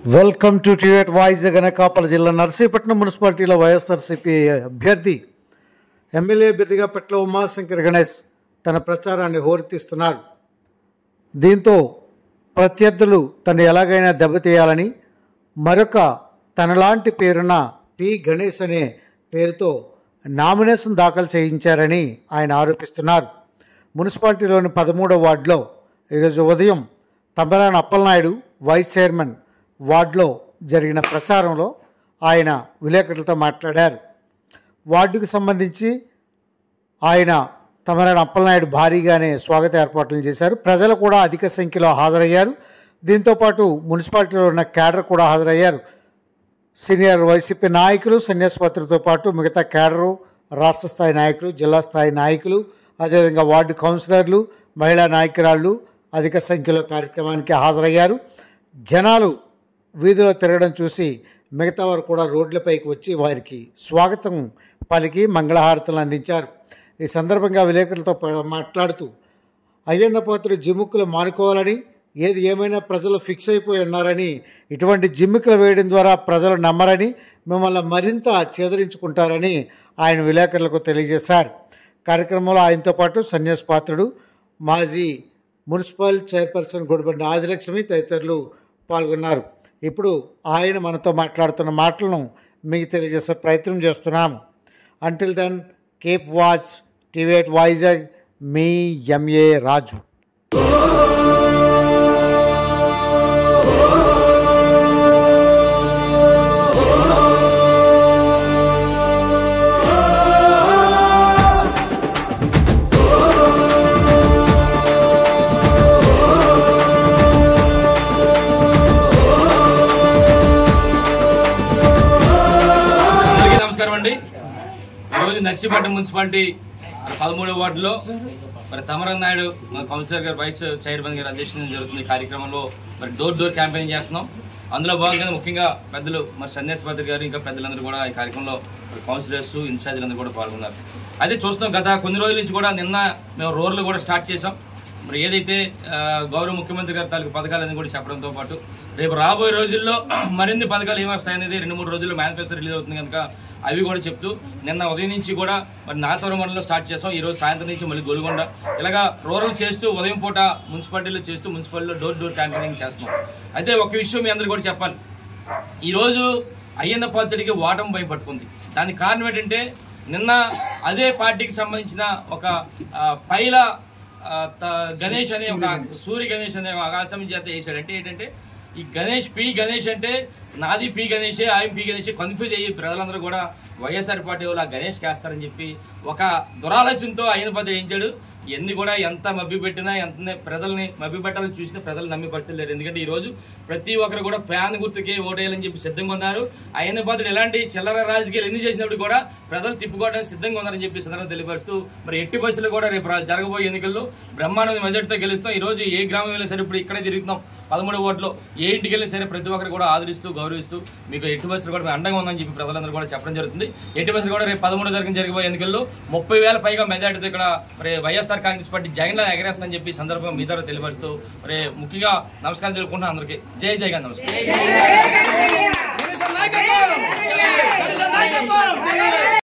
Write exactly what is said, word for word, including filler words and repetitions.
Welcome to టివేట్ voice Anakapalli జిల్లా నర్సీపట్నం మున్సిపాలిటీలో వైఎస్ఆర్సీపీ అభ్యర్థి ఎమ్మెల్యే అభ్యర్థిగా పెట్ల ఉమాశంకర్ గణేష్ తన ప్రచారాన్ని హోరెత్తిస్తున్నారు. దీంతో ప్రత్యర్థులు తను ఎలాగైనా దెబ్బతీయాలని మరొక తనలాంటి పేరున పి గణేష్ అనే పేరుతో నామినేషన్ దాఖలు చేయించారని ఆయన ఆరోపిస్తున్నారు. మున్సిపాలిటీలోని పదమూడవ వార్డులో ఈరోజు ఉదయం తమ్మరాని అప్పలనాయుడు వైస్ చైర్మన్ వార్డులో జరిగిన ప్రచారంలో ఆయన విలేకరులతో మాట్లాడారు. వార్డుకు సంబంధించి ఆయన తమ్మరాని అప్పలనాయుడు భారీగానే స్వాగత ఏర్పాట్లు చేశారు. ప్రజలు కూడా అధిక సంఖ్యలో హాజరయ్యారు. దీంతోపాటు మున్సిపాలిటీలో ఉన్న క్యాడర్ కూడా హాజరయ్యారు. సీనియర్ వైసీపీ నాయకులు, సన్యాసపత్రితో పాటు మిగతా క్యాడరు, రాష్ట్ర స్థాయి నాయకులు, జిల్లా స్థాయి నాయకులు, అదేవిధంగా వార్డు కౌన్సిలర్లు, మహిళా నాయకురాళ్ళు అధిక సంఖ్యలో కార్యక్రమానికి హాజరయ్యారు. జనాలు వీధిలో తిరగడం చూసి మిగతా వారు కూడా రోడ్లపైకి వచ్చి వారికి స్వాగతం పలికి మంగళహారతులను అందించారు. ఈ సందర్భంగా విలేకరులతో మాట్లాడుతూ అయ్యన్న పాత్రుడు జిమ్ముక్కులు మానుకోవాలని, ఏది ఏమైనా ప్రజలు ఫిక్స్ అయిపోయి ఉన్నారని, ఇటువంటి జిమ్ముకులు వేయడం ద్వారా ప్రజలు నమ్మరని, మిమ్మల్ని మరింత చేదరించుకుంటారని ఆయన విలేకరులకు తెలియజేశారు. కార్యక్రమంలో ఆయనతో పాటు సన్యాస్ పాత్రుడు, మాజీ మున్సిపల్ చైర్పర్సన్ గొడబండి ఆదిలక్ష్మి తదితరులు పాల్గొన్నారు. ఇప్పుడు ఆయన మనతో మాట్లాడుతున్న మాటలను మీకు తెలియజేసే ప్రయత్నం చేస్తున్నాము. అంటిల్ దెన్ కీప్ వాచ్ టివేట్ వైజాగ్. మీ ఎంఏ రాజు. ఈరోజు నర్సీపట్నం మున్సిపాలిటీ పదమూడవ వార్డులో మరి తమ్మరాని నాయుడు కౌన్సిలర్ గారు, వైస్ చైర్మన్ గారు అధ్యక్షతన జరుగుతున్న ఈ కార్యక్రమంలో మరి డోర్ డోర్ క్యాంపెయిన్ చేస్తున్నాం. అందులో భాగంగా ముఖ్యంగా పెద్దలు మరి సన్యాసపత్రి గారు, ఇంకా పెద్దలందరూ కూడా ఈ కార్యక్రమంలో కౌన్సిలర్స్, ఇన్ఛార్జీలందరూ కూడా పాల్గొన్నారు. అయితే చూస్తున్నాం, గత కొన్ని రోజుల నుంచి కూడా నిన్న మేము రోడ్లు కూడా స్టార్ట్ చేసాం. మరి ఏదైతే గౌరవ ముఖ్యమంత్రి గారి తాలూకు పథకాలన్నీ కూడా చెప్పడంతో పాటు రేపు రాబోయే రోజుల్లో మరిన్ని పథకాలు ఏమొస్తాయనేది రెండు మూడు రోజుల్లో మేనిఫెస్టో రిలీజ్ అవుతుంది కనుక అవి కూడా చెప్తూ నిన్న ఉదయం నుంచి కూడా మరి నాతవరం మండలంలో స్టార్ట్ చేసాం. ఈరోజు సాయంత్రం నుంచి మళ్ళీ గొలుగొండ, ఇలాగా రూరల్ చేస్తూ ఉదయం పూట మున్సిపాలిటీలో చేస్తూ మున్సిపాలిటీలో డోర్ డోర్ క్యాంపెయినింగ్ చేస్తున్నాం. అయితే ఒక విషయం మీ అందరికీ కూడా చెప్పాలి. ఈరోజు అయ్యన్న పాత్రుడికి ఓటమి భయపట్టుకుంది. దానికి కారణం ఏంటంటే నిన్న అదే పార్టీకి సంబంధించిన ఒక పైల గణేష్ అనే ఒక సూర్య గణేష్ అనే ఆకాశం చేత వేసాడు. అంటే ఏంటంటే ఈ గణేష్ పి గణేష్ అంటే నాది పి గణేషే, ఆయన పి గణేషే కన్ఫ్యూజ్ అయ్యి ప్రజలందరూ కూడా వైఎస్ఆర్ పార్టీ వాళ్ళు ఆ గణేష్ వేస్తారని చెప్పి ఒక దురాలోచనతో అయ్యన పాత్రుడు వేయించాడు. ఎన్ని కూడా ఎంత మభ్య పెట్టినా, ఎంత ప్రజల్ని మభ్య పెట్టాలని చూసినా ప్రజలు నమ్మే పరిస్థితి లేదు. ఎందుకంటే ఈ రోజు ప్రతి ఒక్కరు కూడా ఫ్యాన్ గుర్తుకి ఓటేయాలని చెప్పి సిద్ధంగా ఉన్నారు. అయ్యన్న పాత్రుడు ఎలాంటి చిల్లర రాజకీయాలు ఎన్ని చేసినప్పుడు కూడా ప్రజలు తిప్పుకోవడానికి సిద్ధంగా ఉన్నారని చెప్పి సందర్భంగా తెలియపరుస్తూ మరి ఎట్టి బస్సులు కూడా రేపు జరగబోయే ఎన్నికల్లో బ్రహ్మాండ మెజార్టీతో గెలుస్తాం. ఈ రోజు ఏ గ్రామం వెళ్ళినా సరే ఇప్పుడు ఇక్కడే తిరుగుతున్నాం పదమూడు ఓట్లో, ఏ ఇంటికి వెళ్ళినా సరే ప్రతి ఒక్కరు కూడా ఆదరిస్తూ గౌరవిస్తూ మీకు ఎట్టి బస్సులు కూడా అండగా ఉందని చెప్పి ప్రజలందరూ కూడా చెప్పడం జరుగుతుంది. ఎట్టి బస్సులు కూడా రేపు పదమూడు తారీఖున జరిగిపోయే ఎన్నికల్లో ముప్పై వేల పైగా మెజార్టీతో ఇక్కడ మరి వైఎస్ఆర్ కాంగ్రెస్ పార్టీ జగన్ లా ఎగరేస్తుందని చెప్పి సందర్భంగా మీ ద్వారా తెలియపరుస్తూ మరి ముఖ్యంగా నమస్కారం తెలుపుకుంటున్నాను అందరికీ. జై జగన్. నమస్కారం.